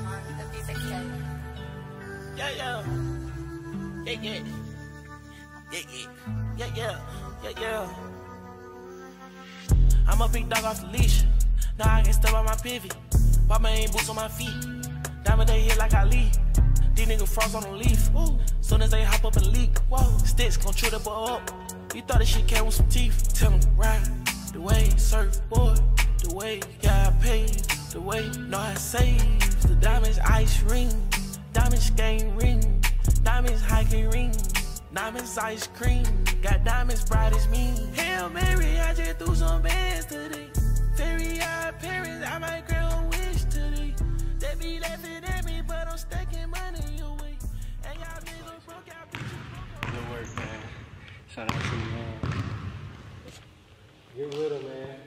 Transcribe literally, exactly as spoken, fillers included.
Yeah, yeah. Yeah, yeah. Yeah, yeah. Yeah, yeah. Yeah, yeah. I'm a big dog off the leash. Now I can step on my pivot. Pop my ain't boots on my feet. Diamond they hit like I leave. These niggas frost on the leaf. Woo. Soon as they hop up and leak. Whoa. Sticks gon' chew the boy up. You thought this shit came with some teeth. Tell him ride the way, surfboard, the way got paid, the way know I save. The diamonds ice ring, diamonds game ring, diamonds hiking ring, diamonds ice cream, got diamonds bright as me. Hail Mary, I just threw some bands today. Very odd parents, I might grant a wish today. They be laughing at me, but I'm stacking money away. And y'all niggas broke out, bitch, you broke out. Good work, man. Shout out to you, man. Get with her, man.